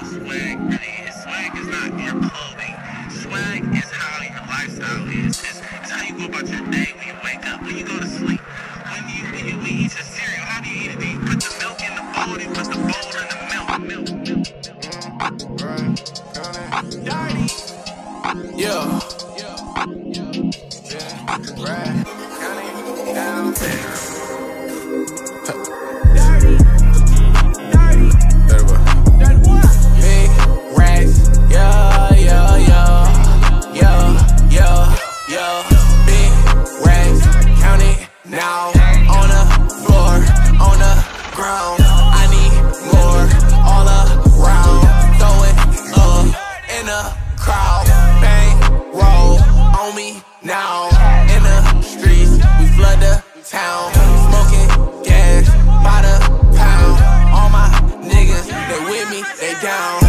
swag really is. Swag is not your clothing. Swag is how your lifestyle is. It's how you go about your day when you wake up, when you go to sleep, when you eat your cereal. How do you eat it? Do you put the milk in the bowl? Do you put the bowl in the milk? Yeah. Now on the floor, on the ground, I need more all around. Throw it up in the crowd, bang, roll on me now. In the streets, we flood the town, smoking gas by the pound. All my niggas, they with me, they down.